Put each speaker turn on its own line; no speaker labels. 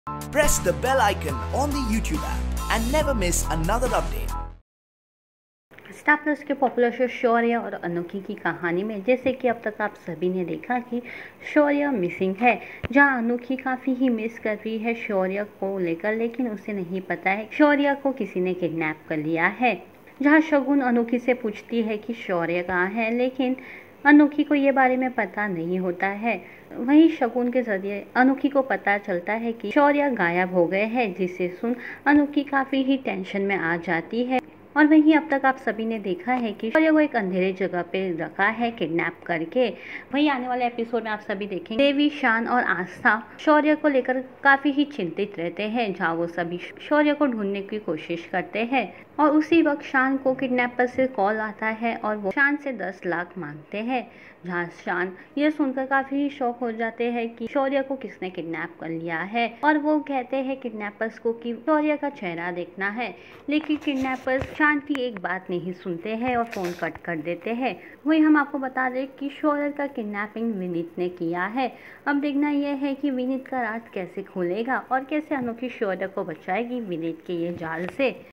Press the bell icon on the YouTube app and never miss another update.
Star Plus के popular show Shaurya और अनोखी की कहानी में जैसे कि अब तक आप सभी ने देखा कि शौर्य मिसिंग है, जहां अनोखी काफ़ी ही मिस कर रही है शौर्य को लेकर, लेकिन उसे नहीं पता है शौर्य को किसी ने किडनैप कर लिया है। जहां शगुन अनोखी से पूछती है कि शौर्य कहाँ है, लेकिन अनोखी को ये बारे में पता नहीं होता है। वहीं शगुन के जरिए अनोखी को पता चलता है कि शौर्य गायब हो गए हैं, जिसे सुन अनोखी काफ़ी ही टेंशन में आ जाती है। और वहीं अब तक आप सभी ने देखा है कि शौर्य को एक अंधेरे जगह पे रखा है किडनैप करके। वहीं आने वाले एपिसोड में आप सभी देखेंगे देवी, शान और आस्था शौर्य को लेकर काफ़ी ही चिंतित रहते हैं, जहाँ वो सभी शौर्य को ढूंढने की कोशिश करते हैं। और उसी वक्त शान को किडनैपर से कॉल आता है और वो शान से 10 लाख मांगते हैं, जहाँ शान ये सुनकर काफ़ी ही शॉक हो जाते हैं कि शौर्य को किसने किडनैप कर लिया है। और वो कहते हैं किडनैपर्स को कि शौर्य का चेहरा देखना है, लेकिन किडनैपर्स शान की एक बात नहीं सुनते हैं और फ़ोन कट कर देते हैं। वही हम आपको बता दें कि शौर्य का किडनैपिंग विनीत ने किया है। अब देखना यह है कि विनीत का राज कैसे खुलेगा और कैसे अनोखी शौर्य को बचाएगी विनीत के ये जाल से।